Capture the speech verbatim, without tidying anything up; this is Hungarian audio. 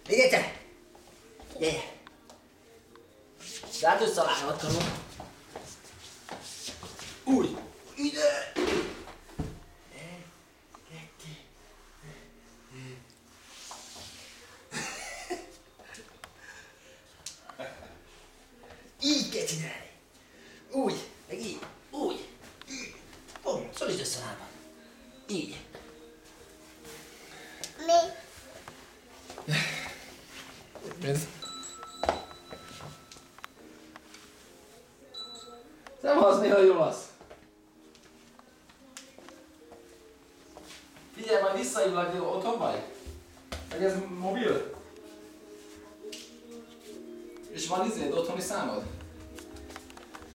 Még egyszer! Gyere! De hát összevágod karol. Úgy! Ide! Így kell csinálni. Úgy, meg így, úgy, így. Pont, szorítsd össze lábad. Így. Mi? Ez. Nem az, néha jól az. Figyelj, majd visszahívlak, hogy otthon vagy? Meg ez mobil? És van izéd, otthoni számod?